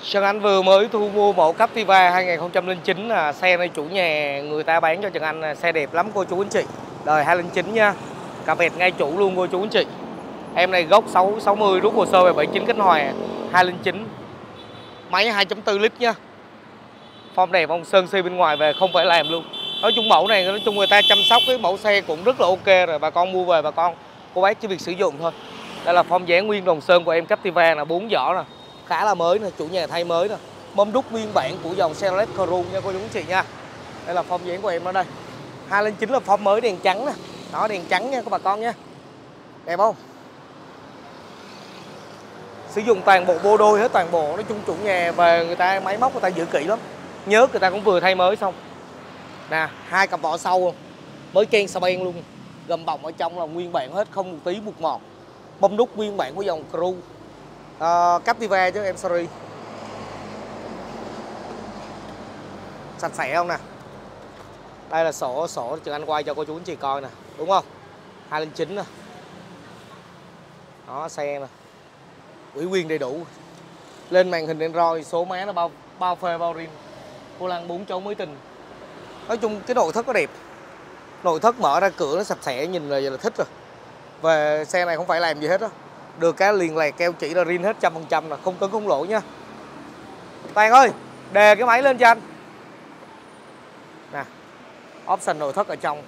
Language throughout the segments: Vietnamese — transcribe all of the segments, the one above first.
Trần Anh vừa mới thu mua mẫu Captiva 2009, là xe này chủ nhà người ta bán cho Trần Anh, xe đẹp lắm cô chú anh chị. Đời 209 nha. Cà vẹt ngay chủ luôn cô chú anh chị. Em này gốc 660, rút hồ sơ về 79 cánh hòa 209. Máy 2.4 lít nha. Form đẹp, ông sơn si bên ngoài về không phải làm luôn. Nói chung mẫu này nói chung người ta chăm sóc cái mẫu xe cũng rất là ok rồi, bà con mua về bà con cô bác chỉ việc sử dụng thôi. Đây là form dáng nguyên đồng sơn của em Captiva là 4 vỏ nè, khá là mới nè, chủ nhà thay mới nè. Mâm đúc nguyên bản của dòng Chevrolet Cruze nha cô chú anh chị nha. Đây là form dáng của em ở đây. 209 là form mới đèn trắng nè. Đó, đèn trắng nha các bà con nha. Đẹp không? Sử dụng toàn bộ bô đôi hết toàn bộ. Nói chung chủ nhà về người ta máy móc người ta giữ kỹ lắm. Nhớ người ta cũng vừa thay mới xong. Nè, 2 cặp vỏ sau mới ken sa ben luôn. Gầm bọng ở trong là nguyên bản hết, không một tí bụt ngọt. Mâm đúc nguyên bản của dòng Cruze, Captiva chứ em, sorry. Sạch sẽ không nè. Đây là sổ Trần Anh quay cho cô chú anh chị coi nè, đúng không? 209 nè. Đó, xe nè, ủy quyền đầy đủ. Lên màn hình Android, số má nó bao phê bao rim, vô lăng 4 chỗ mới tình. Nói chung cái nội thất nó đẹp, nội thất mở ra cửa nó sạch sẽ, nhìn là thích rồi. Về xe này không phải làm gì hết á, được cái liền lẹt keo chỉ là rin hết 100% là không cứng không lỗ nha. Toàn ơi, đề cái máy lên cho anh nè. Option nội thất ở trong,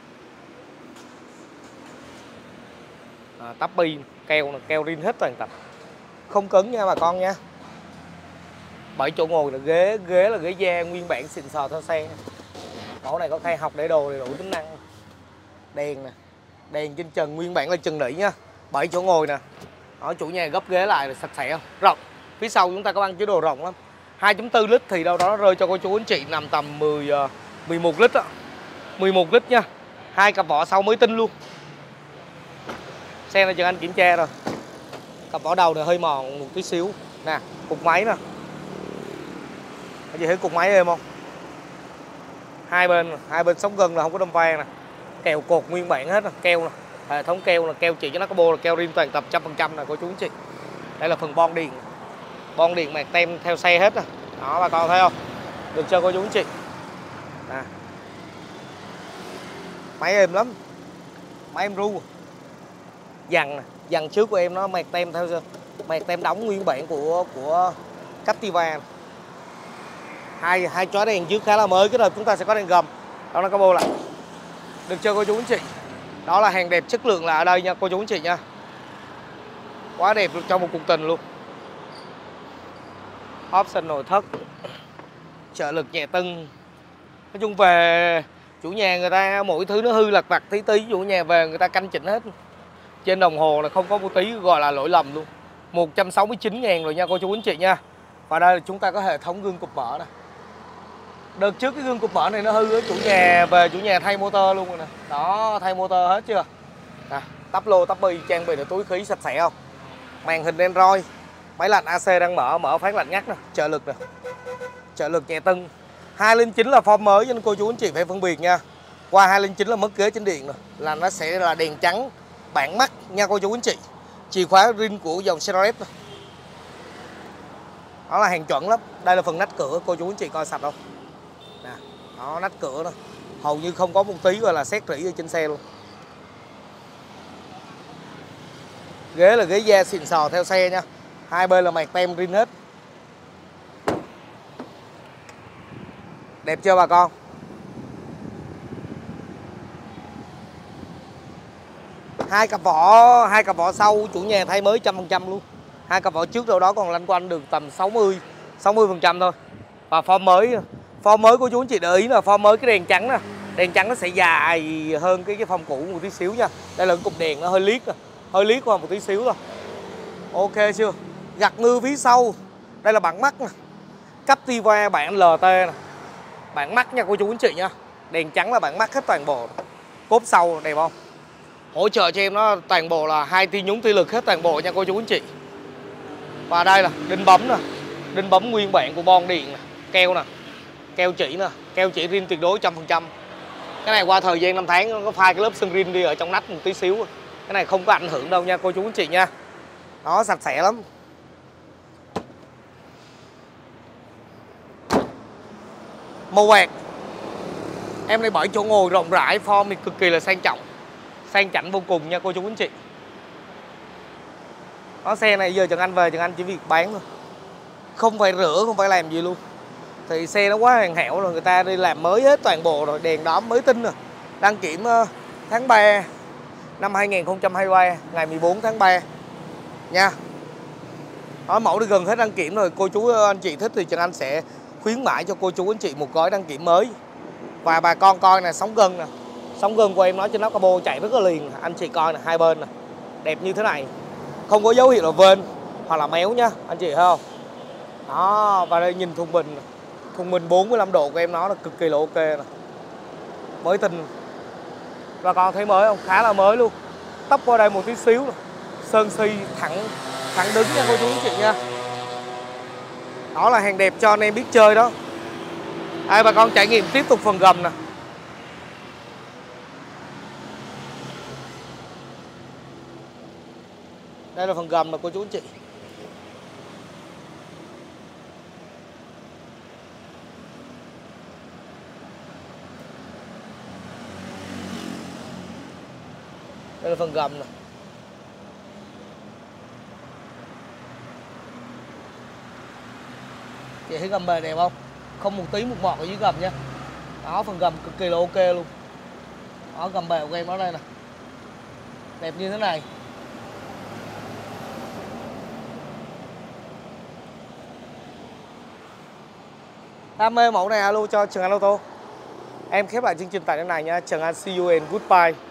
tắp bi keo rin hết toàn tập, không cứng nha bà con nha. 7 chỗ ngồi là ghế là ghế da nguyên bản xịn sò theo xe. Mẫu này có khay học để đồ đầy đủ tính năng. Đèn nè, đèn trên trần nguyên bản là trần nỉ nha. 7 chỗ ngồi nè. Ở chủ nhà gấp ghế lại là sạch sẽ không? Rộng. Phía sau chúng ta có băng chứa đồ rộng lắm. 2.4 lít thì đâu đó rơi cho cô chú anh chị nằm tầm 11 lít á. 11 lít nha. 2 cặp vỏ sau mới tinh luôn. Xe này Trần Anh kiểm tra rồi. Cặp vỏ đầu này hơi mòn một tí xíu. Nè, cục máy nè. Anh chị thấy cục máy êm không? Hai bên sống gân là không có đâm va nè. Kèo cột nguyên bản hết nè, keo nè. Hệ thống keo là keo chỉ cho nó có bô là keo rim toàn tập 100% nè cô chú anh chị. Đây là phần bon điền. Bon điền mạc tem theo xe hết nè. Đó bà con thấy không? Được cho cô chú anh chị. Nè. Máy êm lắm. Máy em ru. Dằn nè, dằn trước của em nó mạc tem theo mạc tem đóng nguyên bản của Captiva. Hai chói đèn trước khá là mới, cái đợt chúng ta sẽ có đèn gầm. Đó là có bô lại. Được cho cô chú anh chị. Đó là hàng đẹp chất lượng là ở đây nha cô chú anh chị nha. Quá đẹp được cho một cuộc tình luôn. Option nội thất, trợ lực nhẹ tưng. Nói chung về chủ nhà người ta mỗi thứ nó hư lặt vặt tí chủ nhà về người ta canh chỉnh hết. Trên đồng hồ là không có một tí gọi là lỗi lầm luôn. 169.000 rồi nha cô chú anh chị nha. Và đây là chúng ta có hệ thống gương cụp mở nè. Đợt trước cái gương cụp mở này nó hư ở chủ nhà, về chủ nhà thay motor luôn rồi nè. Đó, thay motor hết chưa. Nè, tắp lô tắp bi, trang bị được túi khí sạch sẽ không. Màn hình Android, máy lạnh AC đang mở phát lạnh ngắt nè, trợ lực nè. Trợ lực nhẹ tưng. 209 là form mới nên cô chú anh chị phải phân biệt nha. Qua 209 là mất ghế trên điện nè, là nó sẽ là đèn trắng bản mắt nha cô chú anh chị. Chìa khóa rin của dòng Chevrolet. Đó là hàng chuẩn lắm. Đây là phần nách cửa, cô chú anh chị coi sạch không. Nè, đó nách cửa đó. Hầu như không có một tí gọi là sét rỉ ở trên xe luôn. Ghế là ghế da xịn sò theo xe nha. Hai bên là mạc tem rin hết. Đẹp chưa bà con? Hai cặp vỏ sau chủ nhà thay mới 100% luôn. Hai cặp vỏ trước đâu đó còn lanh quanh được tầm 60% thôi. Và form mới của chú anh chị để ý là form mới cái đèn trắng nè. Đèn trắng nó sẽ dài hơn cái form cũ một tí xíu nha. Đây là cái cục đèn nó hơi liếc nè, hơi liếc qua một tí xíu thôi. Ok chưa? Gạt ngư phía sau. Đây là bản mắt nè. Captiva bản LT nè. Bản mắt nha cô chú anh chị nha. Đèn trắng là bản mắt hết toàn bộ. Cốp sau đẹp không? Hỗ trợ cho em nó toàn bộ là 2 tia nhúng tia lực hết toàn bộ nha cô chú anh chị. Và đây là đinh bấm nè. Đinh bấm nguyên bản của bon điện nè. Keo nè. Keo chỉ nè. Keo chỉ rin tuyệt đối 100%. Cái này qua thời gian 5 tháng nó có phai cái lớp sân rin đi ở trong nách một tí xíu. Cái này không có ảnh hưởng đâu nha cô chú anh chị nha. Đó, sạch sẽ lắm. Màu bạc. Em này 7 chỗ ngồi rộng rãi, form thì cực kỳ là sang trọng, sang chảnh vô cùng nha cô chú anh chị. Đó, xe này giờ Trần Anh về Trần Anh chỉ việc bán thôi, không phải rửa, không phải làm gì luôn. Thì xe nó quá hoàn hảo rồi, người ta đi làm mới hết toàn bộ rồi, đèn đóm mới tinh rồi. Đăng kiểm tháng 3 năm 2023, ngày 14 tháng 3 nha. Đó, mẫu đi gần hết đăng kiểm rồi. Cô chú anh chị thích thì Trần Anh sẽ khuyến mãi cho cô chú anh chị một gói đăng kiểm mới. Và bà con coi nè, sóng gân nè, sóng gân của em nói trên nóc capo chạy rất là liền. Anh chị coi nè, hai bên nè, đẹp như thế này, không có dấu hiệu là vên hoặc là méo nha anh chị thấy không. Đó, và đây nhìn thùng bình 45 độ của em nó là cực kỳ là ok nè, mới tinh. Và con thấy mới không, khá là mới luôn. Tóc qua đây một tí xíu nè, sơn si thẳng đứng nha cô chú anh chị nha. Đó là hàng đẹp cho anh em biết chơi đó. Đây bà con trải nghiệm tiếp tục phần gầm nè. Đây là phần gầm nè cô chú anh chị. Đây là phần gầm nè. Chị thấy gầm bề đẹp không? Không một tí một mọt ở dưới gầm nha. Đó, phần gầm cực kỳ là ok luôn. Đó, gầm bề của em ở đây nè, đẹp như thế này. Đam mê mẫu này alo cho Trần Anh Ô Tô. Em khép lại chương trình tại đây này nha. Trần Anh see you and goodbye.